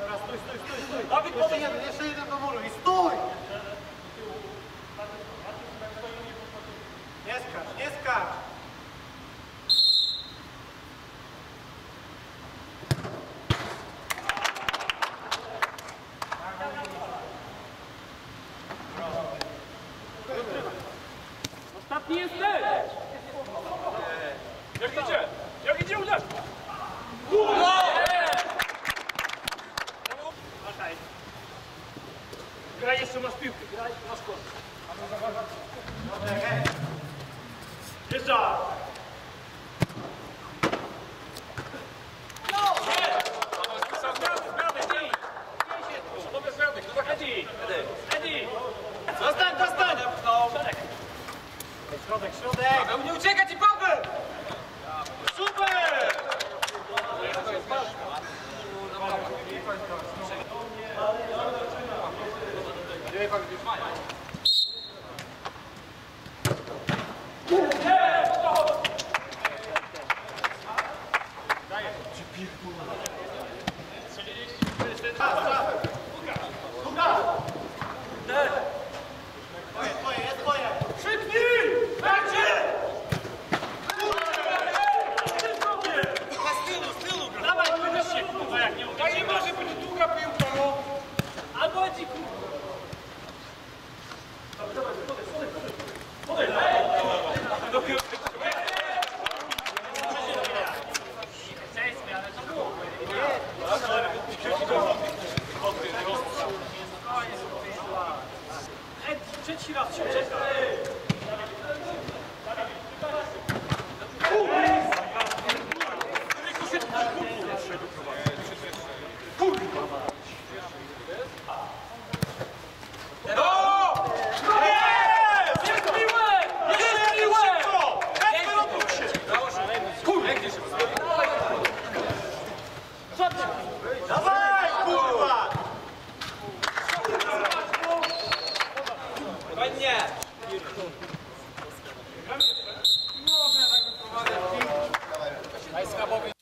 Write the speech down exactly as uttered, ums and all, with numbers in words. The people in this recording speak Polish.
Dobra, stój, stój, stój, stój. Dawid, Jeszcze jeden, jeszcze jeden do muru i stój! Nie skacz, nie skacz! Ostatni jest ten! Jak idzie? Jak idzie uderz? Graj, jeszcze masz piłkę, graj, masz kład. Jeżdża! Zostań, zostań! Środek, środek! Paweł, nie uciekać i Paweł! Super! Twoje, twoje, jest twoje! Krzyknij! Będzie! Z tyłu, z tyłu! Dawaj, będziesz się, kurwa, jak nie uda. Nie może być długa piłka, no! Albo ci, kurwa! Trzeci raz się czeka. Dawaj, kurwa! Nie! Daj Skabowi